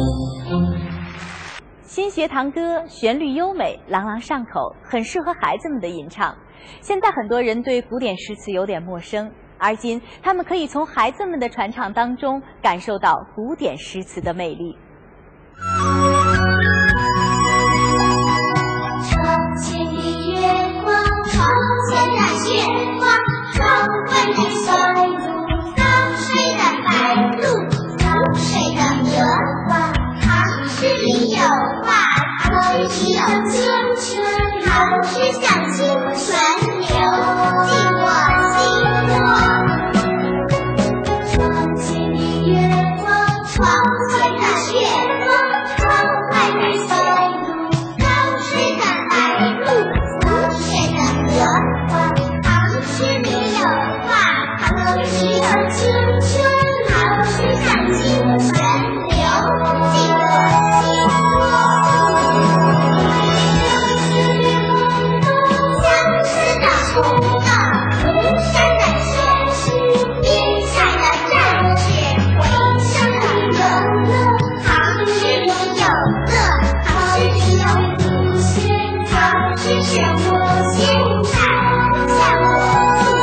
新学堂歌旋律优美，朗朗上口，很适合孩子们的吟唱。现在很多人对古典诗词有点陌生，而今他们可以从孩子们的传唱当中感受到古典诗词的魅力。 窗前的月光，窗前的雪花，窗外的小路，刚睡的白鹭，刚睡的荷花，唐诗里有话，唐诗里有青春，唐诗像清泉流进我心窝。窗前的月光，窗前的雪花，窗外的小路，刚睡的白鹭，刚睡的荷花，唐诗里有话，唐诗有青春，唐诗像清泉流进我心窝。相思的红豆，庐山的天使，边塞的战士，回声的乐乐，唐诗里有乐，唐诗里有故事，唐诗是我现在向我诉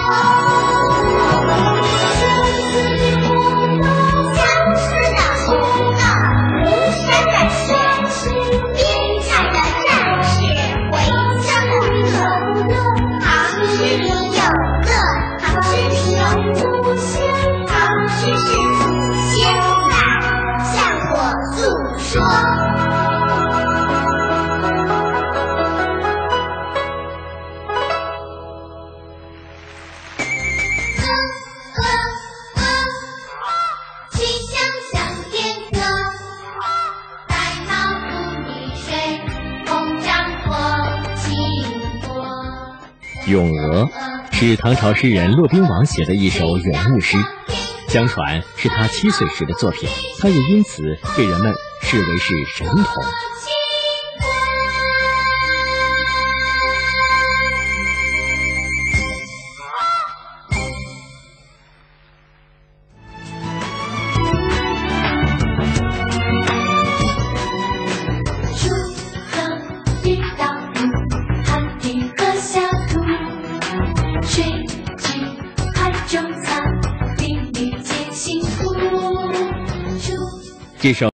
说。相思的红豆，庐山的天使，边塞的战士，回声的乐乐，唐诗里有乐，唐诗里有故事，唐诗是祖先在向我诉说。曲项向天歌，白毛浮绿水，红掌拨清波。 《咏鹅》是唐朝诗人骆宾王写的一首咏物诗，相传是他7岁时的作品，他也因此被人们视为是神童。 锄禾日当午，汗滴禾下土。谁知盘中餐，粒粒皆辛苦。 这首